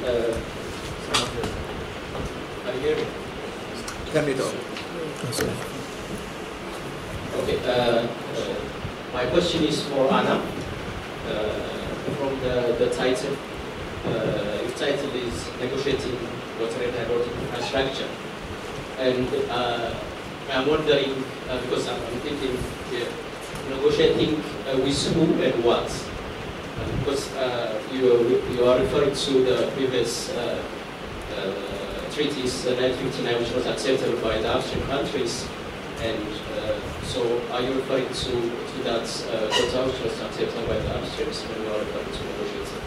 Can you hear me? Can you talk? Okay. My question is for Anna. From the title, your title is Negotiating Water and Hydrogen Infrastructure. And I'm wondering, because I'm thinking here, negotiating with who and what? Because you are referring to the previous treaties, 1959, which was accepted by the upstream countries. And so are you referring to that quota which was accepted by the upstreams when you are referring to negotiating?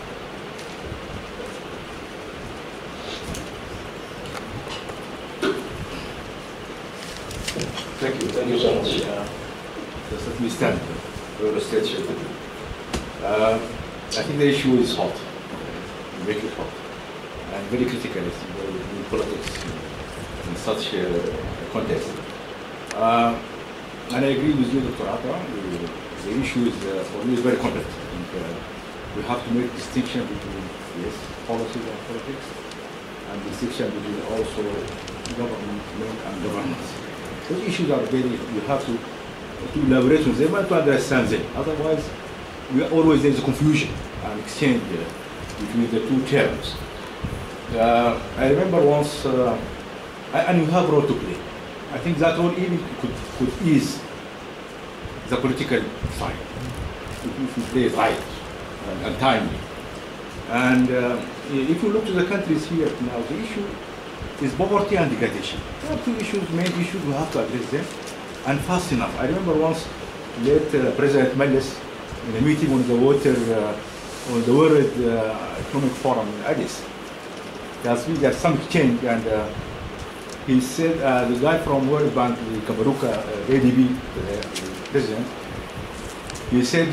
Thank you so much. Just let me stand for the stage. I think the issue is hot, very hot, and very critical in politics in such a context. And I agree with you, Dr. Atta. The issue is for me is very complex. We have to make distinction between policies and politics, and distinction between also government and governance. Those issues are very, you have to elaborate on them and to understand them. Otherwise, always there is a confusion and exchange between the two terms. I remember once, and you have a role to play. I think that role even could ease the political side if you play right and timely. And if you look to the countries here now, the issue is poverty and degradation. There are two issues, main issues, we have to address them, and fast enough. I remember once, late President Meles, in a meeting on the water, on the World Economic Forum in Addis, there's some exchange, and he said, the guy from World Bank, the Kabaruka, ADB, the president, he said,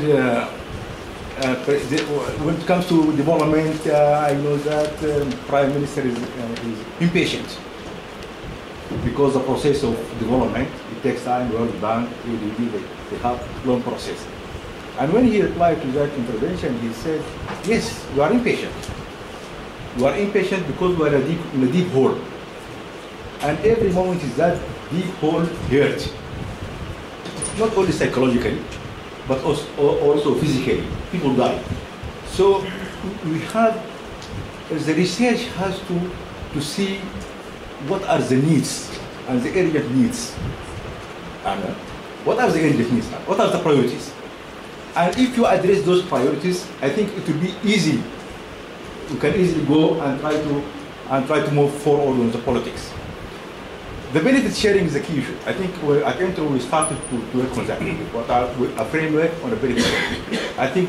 when it comes to development, I know that Prime Minister is impatient because the process of development, it takes time. World Bank, ADB, they have long process. And when he replied to that intervention, he said, yes, you are impatient. You are impatient because we are in a deep hole. And every moment is that deep hole hurt. Not only psychologically, but also physically. People die. So we have, the research has to see what are the needs and the urgent needs. And what are the urgent needs? What are the priorities? And if you address those priorities, I think it will be easy. You can easily go and try to move forward on the politics. The benefit sharing is the key issue. I think at Entro we started to work on that. What are a framework on the benefit sharing? I think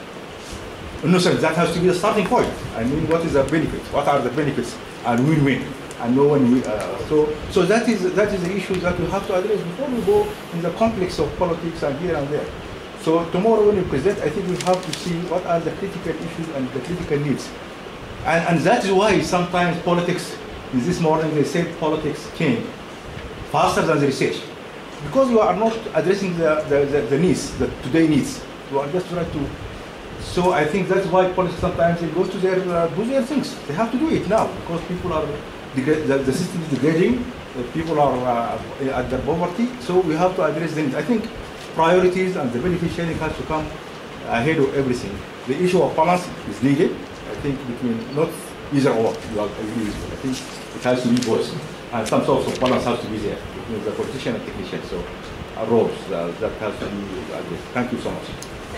no, sir, that has to be the starting point. I mean, what is the benefit? What are the benefits? And win-win. And no one will. So that is the issue that we have to address before we go in the complex of politics and here and there. So tomorrow when we present, I think we have to see what are the critical issues and the critical needs. And that is why sometimes politics, this morning they said politics change faster than the research. Because you are not addressing the needs, the today needs. You are just trying to. So I think that's why politics sometimes they go to do their things. They have to do it now because people are, the system is degrading, people are at their poverty, so we have to address them. I think priorities and the benefit sharing has to come ahead of everything. The issue of balance is needed, I think, between not either or. I think it has to be both. And some sort of balance has to be there between the politician and technician. So roles that has to be addressed. Thank you so much.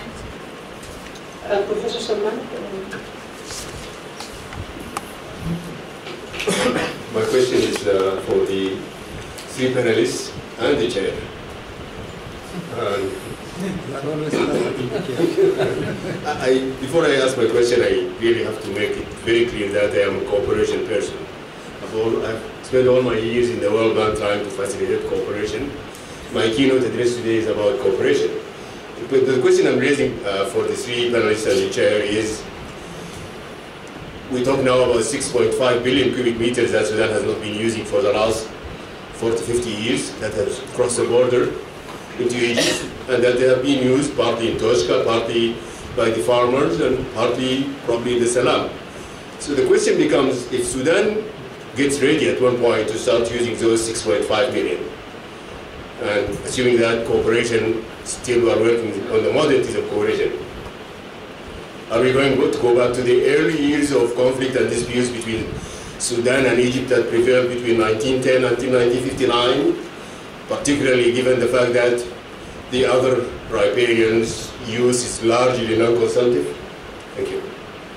Professor Salman? My question is for the three panelists and the chair. Before I ask my question, I really have to make it very clear that I am a cooperation person. I've spent all my years in the World Bank trying to facilitate cooperation. My keynote address today is about cooperation. But the question I'm raising for the three panelists and the chair is, we talk now about 6.5 billion cubic meters that Sudan has not been using for the last 40 to 50 years, that has crossed the border into Egypt, and that they have been used partly in Toshka, partly by the farmers, and partly probably in the Salam. So So the question becomes, if Sudan gets ready at one point to start using those 6.5 million, and assuming that cooperation, still we are working on the modalities of cooperation, are we going to go back to the early years of conflict and disputes between Sudan and Egypt that prevailed between 1910 until 1959, particularly given the fact that the other riparians' use is largely non-consumptive? Thank you.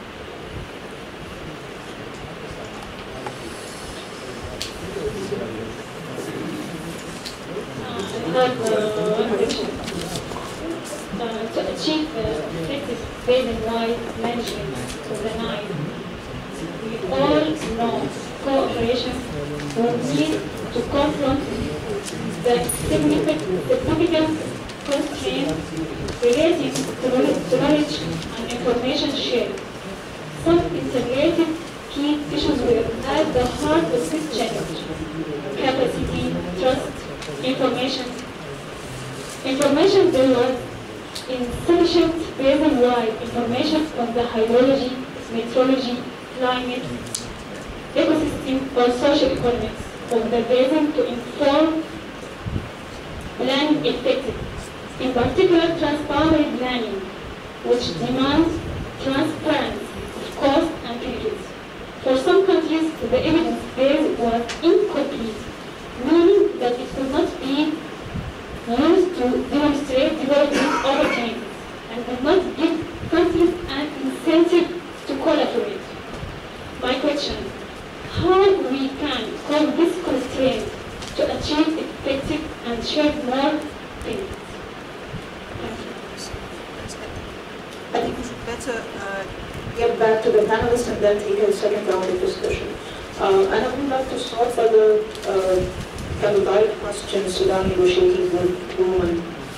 To achieve effective basin-wide management of the Nile, we all know cooperation will need to confront the significant constraints relating to knowledge and information sharing. Some integrated key issues were at the heart of this challenge: capacity, trust, information. Information there was insufficient basin-wide information on the hydrology, meteorology, climate, ecosystem, or social economics of the basin to inform planning effectively. In particular, transboundary planning, which demands transparency of cost and periods. For some countries, the evidence base was incomplete, meaning that it could not be used to demonstrate development opportunities and did not give countries an incentive to collaborate. My question, how we can solve this constraint to achieve effective and shared more benefits? Thank you. I think we should better get back to the panelists and then take a second round of discussion. And I would like to start by the direct question Sudan negotiating with women.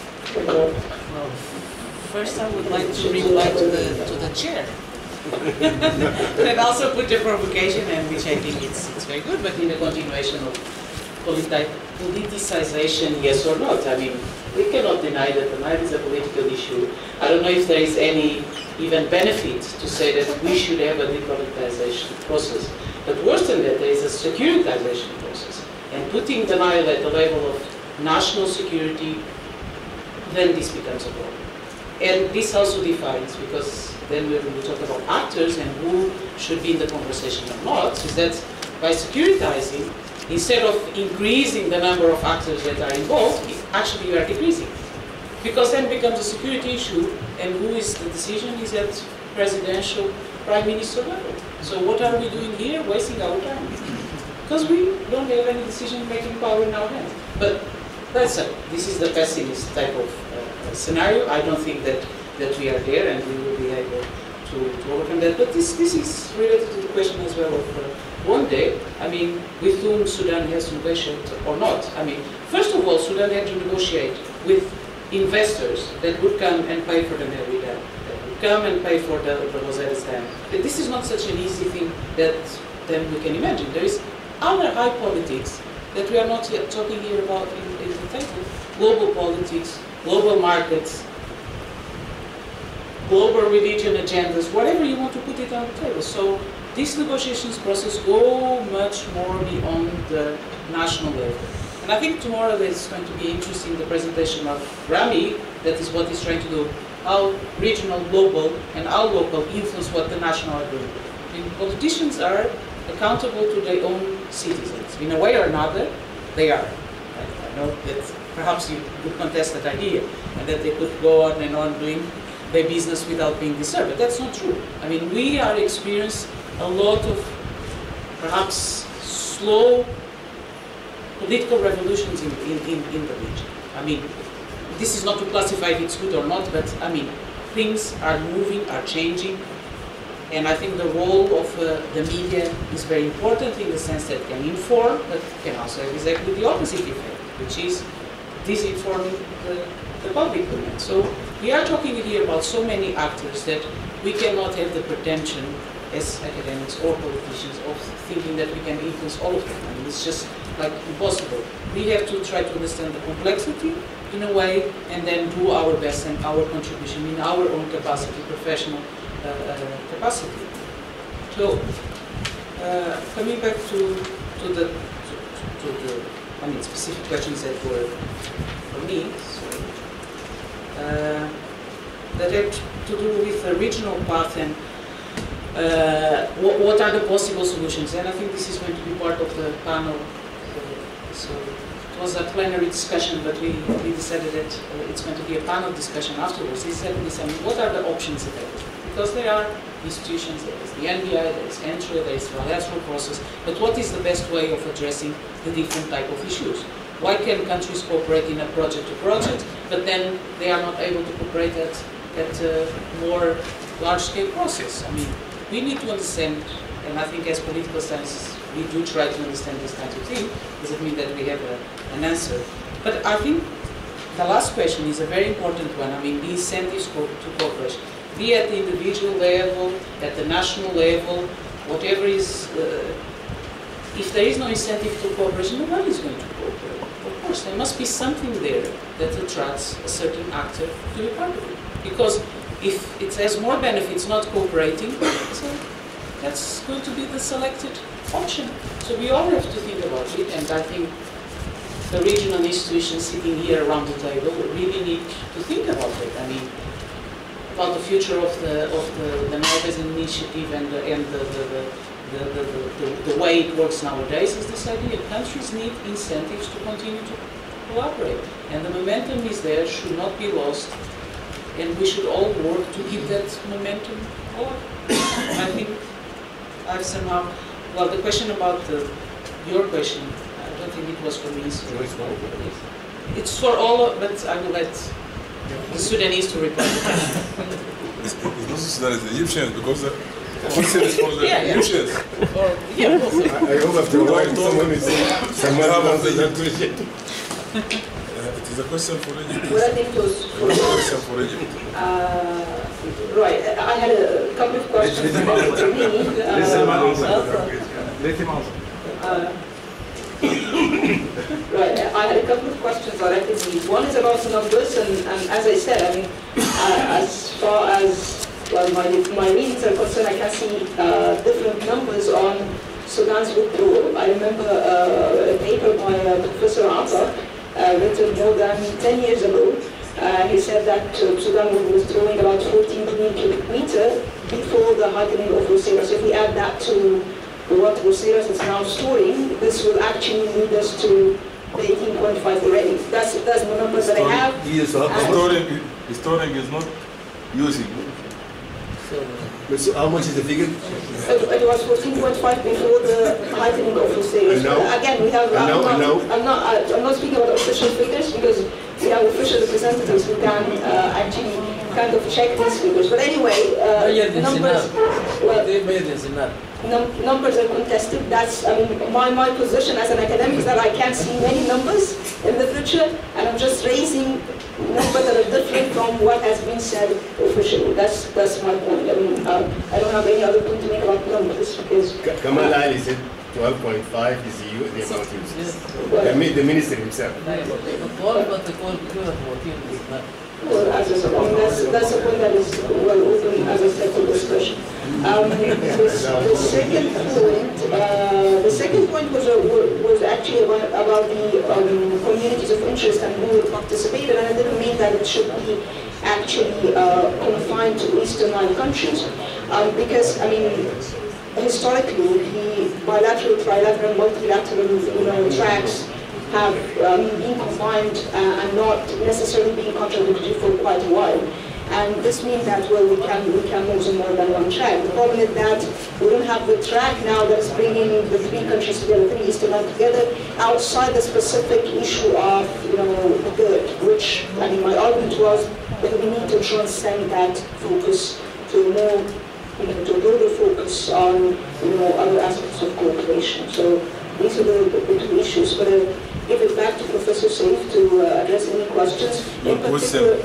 First, I would like to reply to the chair. And also put the provocation, and which I think it's very good, but in the continuation of politicization, yes or not. I mean, we cannot deny that the Nile is a political issue. I don't know if there is any even benefit to say that we should have a depoliticization process. But worse than that, there is a securitization process. And putting the Nile at the level of national security, then this becomes a problem. And this also defines, because then when we talk about actors and who should be in the conversation or not, is that by securitizing, instead of increasing the number of actors that are involved, actually you are decreasing. Because then it becomes a security issue, and who is the decision is at presidential, prime minister level. So what are we doing here? Wasting our time. Because we don't have any decision-making power in our hands. But this is the pessimist type of scenario. I don't think that we are there and we will be able to overcome that. But this is related to the question as well of one day, I mean, with whom Sudan has to negotiate or not. I mean, first of all, Sudan had to negotiate with investors that would come and pay for the Nile Dam, that would come and pay for the Osiris Dam. But this is not such an easy thing that then we can imagine. There is other high politics that we are not yet talking here about in the table. Global politics, global markets, global religion agendas, whatever you want to put it on the table. So this negotiations process go much more beyond the national level. And I think tomorrow there's going to be interesting, the presentation of Rami, that is what he's trying to do, how regional, global, and how local influence what the national are doing. I mean, politicians are accountable to their own citizens. In a way or another, they are. I know that perhaps you could contest that idea, and that they could go on and on doing their business without being disturbed, but that's not true. I mean, we are experiencing a lot of perhaps slow political revolutions in the region. I mean, this is not to classify if it's good or not, but I mean, things are moving, are changing, and I think the role of the media is very important in the sense that it can inform, but can also have exactly the opposite effect, which is disinforming the public domain. So we are talking here about so many actors that we cannot have the pretension as academics or politicians of thinking that we can influence all of them. I mean, it's just like impossible. We have to try to understand the complexity in a way and then do our best and our contribution in our own capacity, professional capacity. So, coming back to the specific questions that were for me, that had to do with the regional path and what are the possible solutions. And I think this is going to be part of the panel. So it was a plenary discussion, but we decided that it's going to be a panel discussion afterwards. Exactly saying what are the options available? Because there are institutions, there is the NBI, there is entry, there is bilateral process, but what is the best way of addressing the different type of issues? Why can countries cooperate in a project to project, but then they are not able to cooperate at a more large-scale process? I mean, we need to understand, and I think as political scientists, we do try to understand this kind of thing. Does it mean that we have an answer? But I think the last question is a very important one. I mean, the incentives to cooperation, be at the individual level, at the national level, whatever is, if there is no incentive to cooperation, nobody is going to cooperate. Of course, there must be something there that attracts a certain actor to be part of it. Because if it has more benefits not cooperating, so that's going to be the selected option. So we all have to think about it, and I think the regional institutions sitting here around the table really need to think about it. I mean, about the future of the Nile-Basin Initiative and the way it works nowadays is this idea that countries need incentives to continue to collaborate. And the momentum is there, should not be lost, and we should all work to keep that momentum going. I think I've somehow, well, the question about your question, I don't think it was for me, so it's for all, but I will let the Sudanese to reply. It's not the Sudanese, the Egyptians, because the question is for the Egyptians. Yeah, also. I hope after a while someone answers that question. It is a question for Egypt. Well, I think it was for question for Egypt. right. I had a couple of questions for me. Let him answer. Right, I had a couple of questions relatively. One is about the numbers, and as I said, I mean, as far as well, my readings are concerned, I can see different numbers on Sudan's withdrawal. I remember a paper by Professor Atta, written more than 10 years ago. He said that Sudan was withdrawing about 14 billion cubic meter before the heightening of Roseras. So if we add that to what Roseras is now storing, this will actually lead us to the 18.5 already. That's the numbers that I have. Yes, Storing is not using. So how much is the figure? It was 14.5 before the heightening of Roseras. Again, we have. I'm not speaking about official figures because we have official representatives who can actually kind of check these figures. But anyway, numbers. Numbers are contested. That's, I mean, my position as an academic is that I can't see many numbers in the future, and I'm just raising numbers that are different from what has been said officially. That's my point. I mean, I don't have any other point to make about numbers because. Kamal Ali said 12.5 is the amount used. The minister himself. Well, as I said, I mean, that's a point that is well open, as I said, for discussion. The second point was actually about the communities of interest and who would participate, and I didn't mean that it should be actually confined to Eastern Nile countries, because I mean, historically, the bilateral, trilateral, multilateral, tracks have been combined and not necessarily being contradictory for quite a while. And this means that, well, we can move on more than one track. The problem is that we don't have the track now that is bringing the three countries together, three Eastern Nile together, outside the specific issue of, the good, which, I mean, my argument was that we need to transcend that focus to a more, to a broader focus on, other aspects of cooperation. So these are the two issues. But give it back to Professor Saif to address any questions. In particular,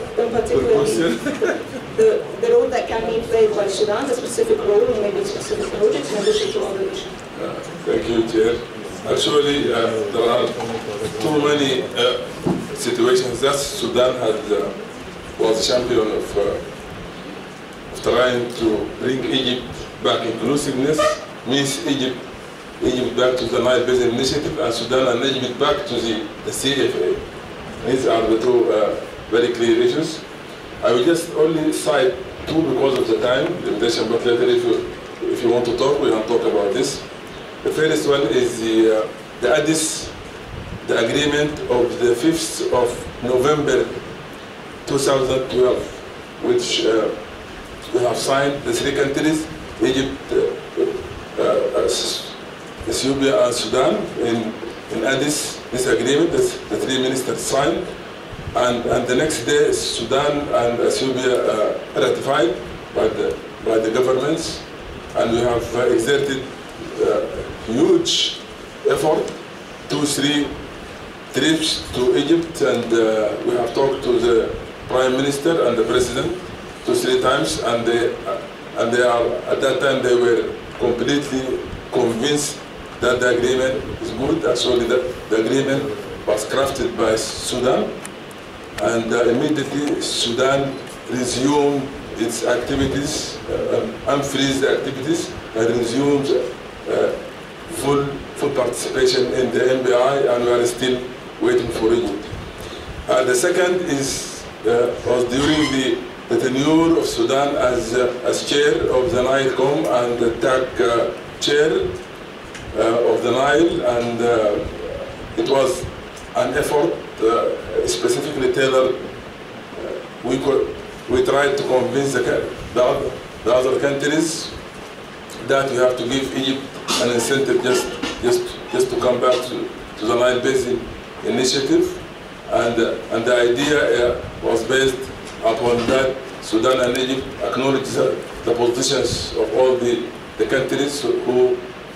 the role that can be played by Sudan, the specific role, or maybe specific projects, in addition to other issues. Thank you, Chair. Actually, there are too many situations that Sudan was champion of trying to bring Egypt back inclusiveness means Egypt back to the Nile Basin Initiative, and Sudan and Egypt back to the CFA. These are the two very clear issues. I will just only cite two because of the time limitation, but later if you want to talk, we can talk about this. The first one is the Addis, the agreement of the 5th of November 2012, which we have signed, the three countries, Egypt, Ethiopia and Sudan, in Addis, this agreement, the three ministers signed, and the next day Sudan and Ethiopia ratified by the governments, and we have exerted huge effort, 2-3 trips to Egypt, and we have talked to the Prime Minister and the President 2-3 times, and they are, at that time they were completely convinced that the agreement is good. Actually, the agreement was crafted by Sudan, and immediately Sudan resumed its activities, unfreeze the activities, and resumed full participation in the MBI, and we are still waiting for Egypt. The second was during the tenure of Sudan as chair of the NILECOM and the TAC chair of the Nile, and it was an effort specifically tailored. We tried to convince the other countries that we have to give Egypt an incentive just to come back to the Nile Basin Initiative, and the idea was based upon that Sudan and Egypt acknowledge the positions of all the countries who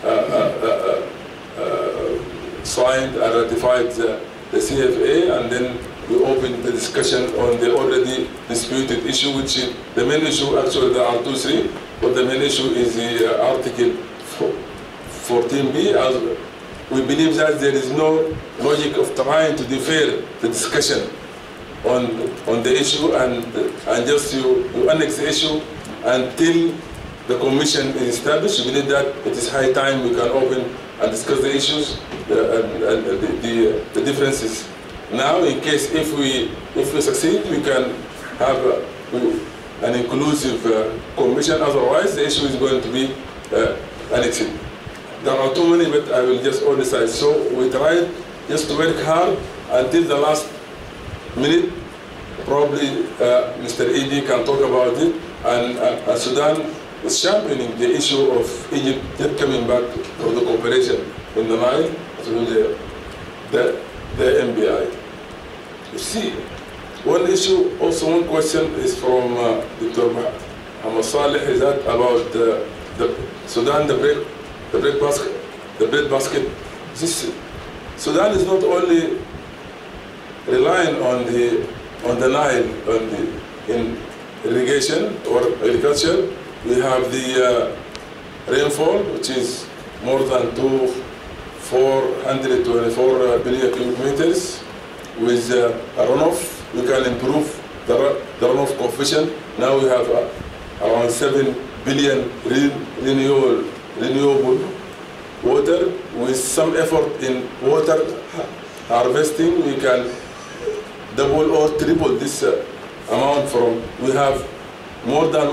signed and ratified the CFA, and then we opened the discussion on the already disputed issue, which is the main issue. Actually, there are 2-3, but the main issue is the Article 14B. As we believe that there is no logic of trying to defer the discussion on the issue and just you annex the issue until the commission is established. We believe that it is high time we can open and discuss the issues and the differences. Now, in case if we succeed, we can have an inclusive commission. Otherwise, the issue is going to be annexed. There are too many, but I will just only cite. So we tried just to work hard until the last minute. Probably Mr. Edi can talk about it, and Sudan is championing the issue of Egypt coming back for the cooperation in the Nile through the MBI. You see, one issue, also one question is from Dr. Mohammed Saleh, is that about the Sudan, the bread basket. Sudan is not only relying on the Nile in irrigation or agriculture. We have the rainfall, which is more than 424 billion cubic meters. With a runoff, we can improve the runoff coefficient. Now we have around 7 billion renewable water. With some effort in water harvesting, we can double or triple this amount from. We have more than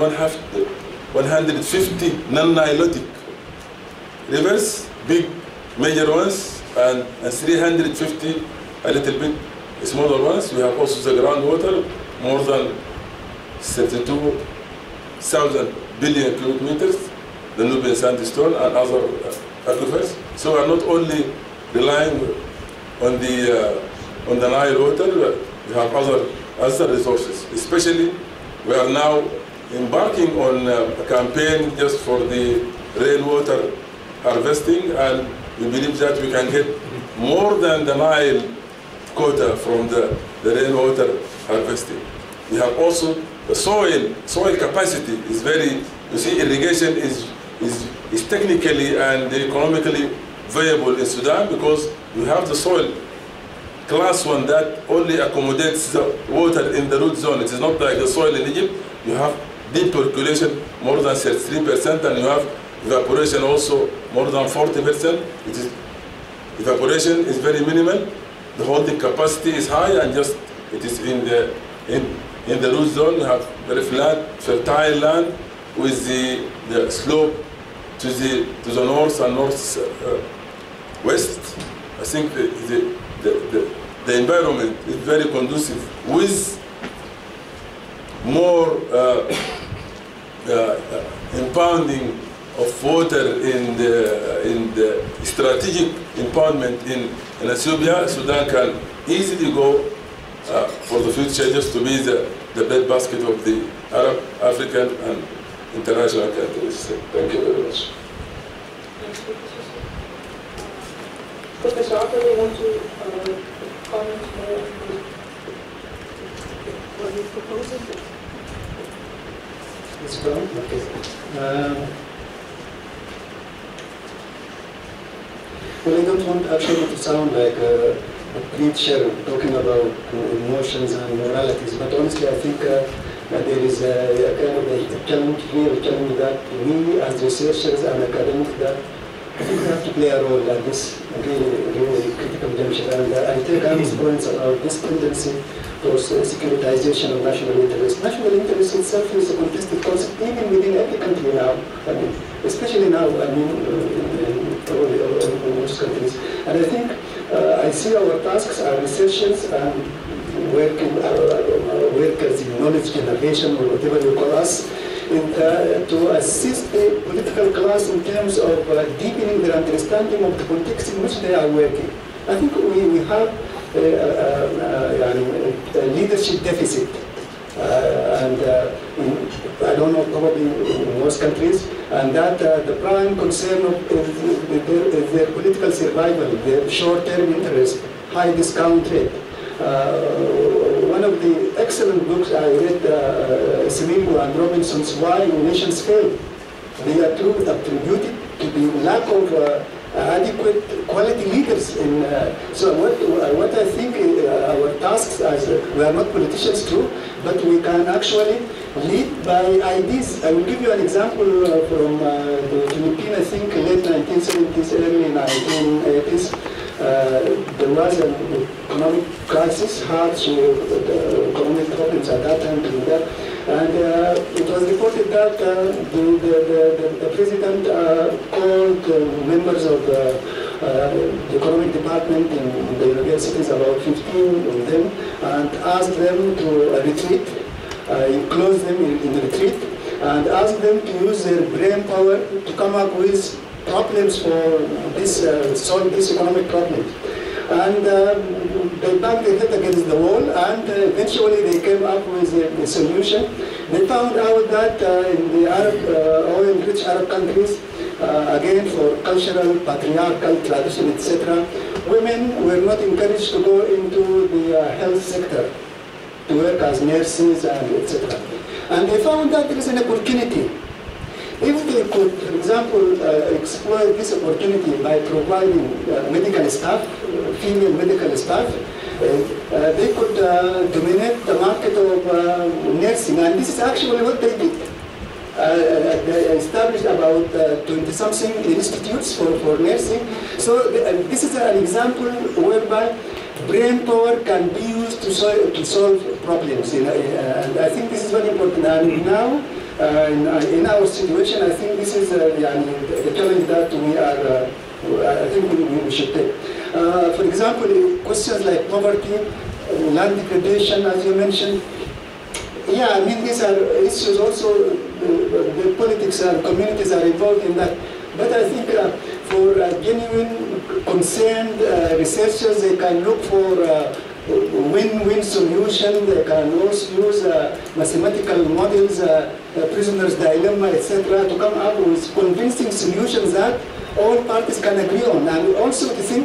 150 non-nilotic rivers, big major ones, and 350 a little bit smaller ones. We have also the groundwater, more than 32,000 billion cubic meters, the Nubian sandstone and other aquifers. So we are not only relying on the Nile water, but we have other resources. Especially, we are now embarking on a campaign just for the rainwater harvesting, and we believe that we can get more than the Nile quota from the rainwater harvesting. We have also the soil capacity is very, you see, irrigation is technically and economically viable in Sudan because you have the soil class 1 that only accommodates the water in the root zone. It is not like the soil in Egypt. You have deep percolation more than 33%, and you have evaporation also more than 40%. Evaporation is very minimal. The holding capacity is high, and just it is in the root zone. You have very flat, fertile land with the slope to the north and northwest. I think the environment is very conducive with more impounding of water in the strategic impoundment in Ethiopia. Sudan can easily go for the future just to be the breadbasket of the Arab, African, and international countries. Thank you very much. Professor Arthur, you want to comment more on what you're proposing? Ms. Brown? Okay. Well, I don't want actually to sound like a preacher talking about emotions and moralities, but honestly I think there is a kind of a challenge here, that we as researchers and academics that I think we have to play a role at this really critical juncture. And I take Annie's points about this tendency for securitization of national interest. National interest itself is a contested concept even within every country now. I mean, especially now, I mean, probably in most countries. And I think I see our tasks, our researchers, and workers in knowledge generation, or whatever you call us, to assist the political class in terms of deepening their understanding of the context in which they are working. I think we have a leadership deficit, and I don't know, probably in most countries, and that the prime concern of their political survival, their short-term interest, high discount rate. One of the excellent books I read, Simigo and Robinson's Why Nations Fail. They are attributed to the lack of adequate quality leaders. So what I think our tasks as, we are not politicians too, but we can actually lead by ideas. I will give you an example from the Philippines, I think late 1970s, early 1980s. There was an economic crisis, harsh economic problems at that time, and it was reported that the president called members of the economic department in the universities, about 15 of them, and asked them to retreat. He closed them in retreat and asked them to use their brain power to come up with problems for this, solve this economic problem. And they banged their head against the wall, and eventually they came up with a solution. They found out that in the Arab, oil-rich Arab countries, again for cultural, patriarchal tradition, etc., women were not encouraged to go into the health sector, to work as nurses and etc. And they found that there is an opportunity. If they could, for example, exploit this opportunity by providing medical staff, female medical staff, they could dominate the market of nursing. And this is actually what they did. They established about 20-something institutes for nursing. So this is an example whereby brain power can be used to solve problems. And I think this is very important. And now, in our situation, I think this is the challenge that we are, I think we should take. For example, questions like poverty, land degradation, as you mentioned. Yeah, I mean, these are issues also, the politics and communities are involved in that. But I think for genuine, concerned researchers, they can look for win-win solution. They can also use mathematical models, prisoner's dilemma, etc., to come up with convincing solutions that all parties can agree on. And also to think,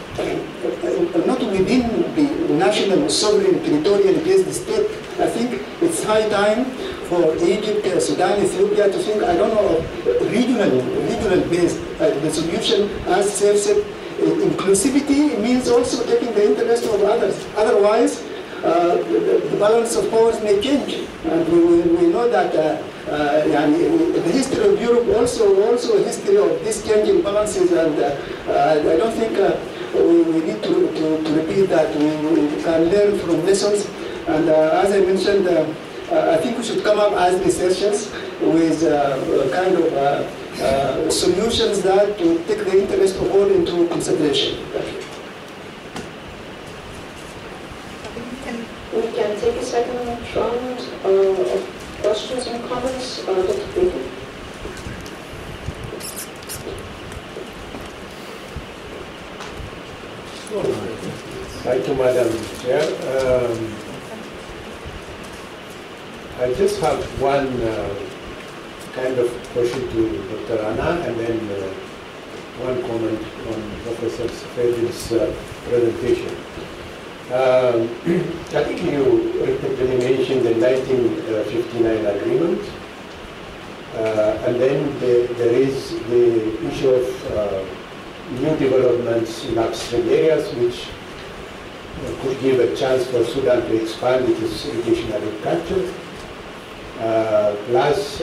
not within the national sovereign territorial-based state. I think it's high time for Egypt, Sudan, Ethiopia to think, I don't know, regional-based. The solution, as Seth said, inclusivity means also taking the interest of others. Otherwise, the balance of powers may change. And we know that the history of Europe also a history of these changing balances, and I don't think we need to repeat that. We can learn from lessons, and as I mentioned, I think we should come up as researchers with kind of solutions that will take the interest of all into consideration. We can take a second round of questions and comments. Dr. Baker. Thank you, Madam Chair. I just have one kind of question to Dr. Anna, and then one comment on Professor Fred's presentation. I think you repeatedly mentioned the 1959 agreement, and then there is the issue of new developments in upstream areas, which could give a chance for Sudan to expand its irrigation agriculture. Plus,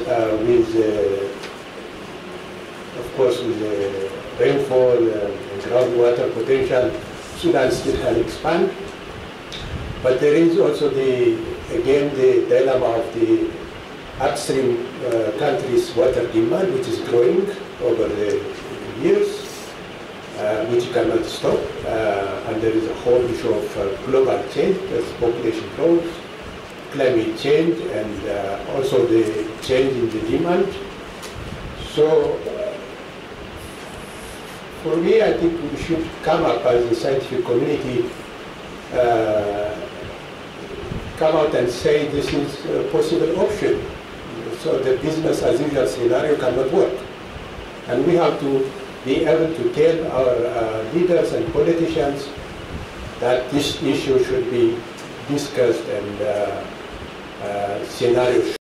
of course, with the rainfall and groundwater potential, Sudan still can expand. But there is also the dilemma of the upstream countries' water demand, which is growing over the years, which cannot stop. And there is a whole issue of global change as population grows, climate change, and also the change in the demand. So for me, I think we should come up as a scientific community, come out and say this is a possible option. So the business as usual scenario cannot work. And we have to be able to tell our leaders and politicians that this issue should be discussed and scenarios